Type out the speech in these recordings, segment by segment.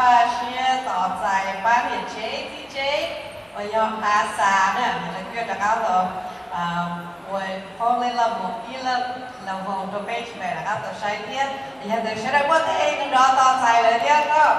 và chia tỏ dài bán hiện chế DJ và do hà xà nữa mình là quyết được áo rồi rồi phong lên là một ý là vòng đồ bê chỉ phải là áo tờ sai tiết thì hiện tại sẽ đã có thể đó tỏ dài lại tiết đó.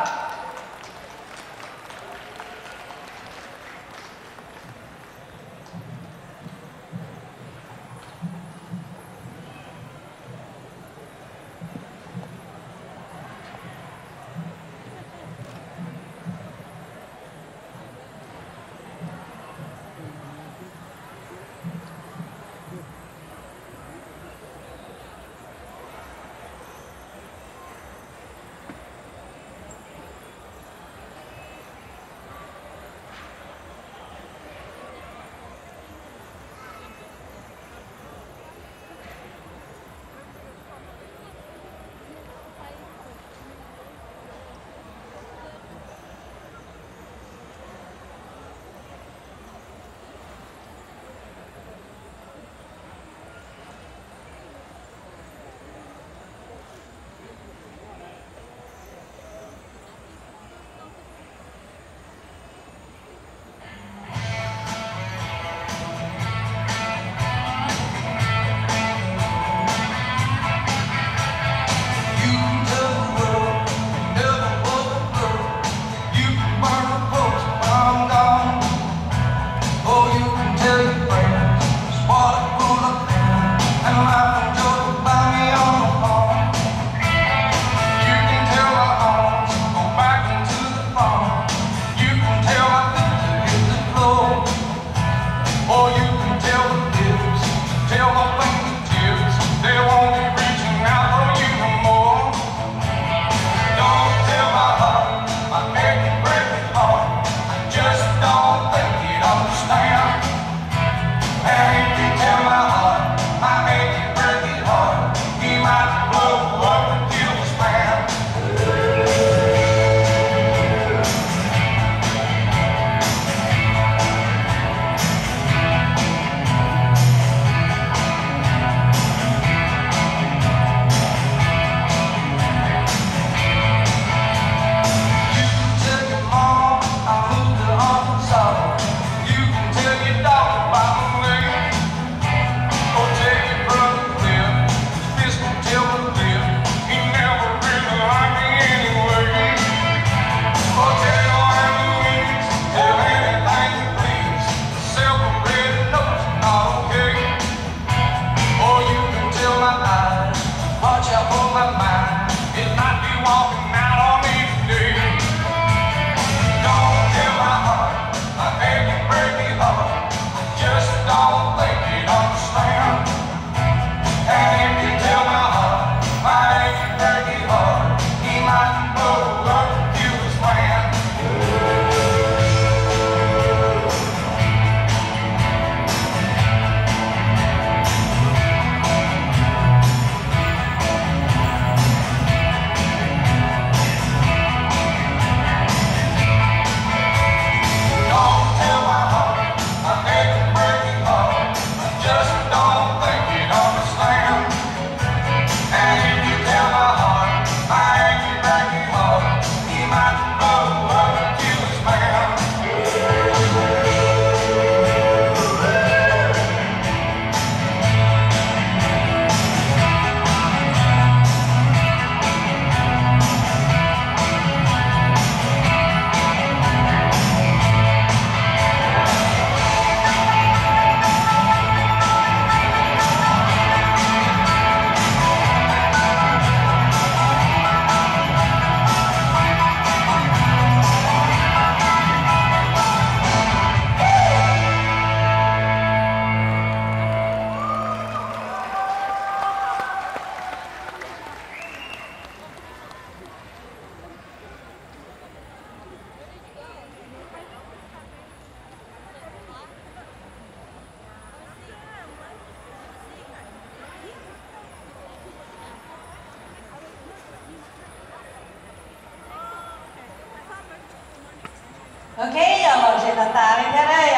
Ok, giờ bọn sẽ tả lên thế đây,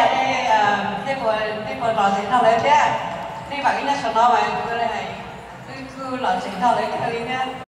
tiếp một lò sẽ thao lên thế. Đi vào cái nhà sổ nó mà cứ lò sẽ thao lên thế.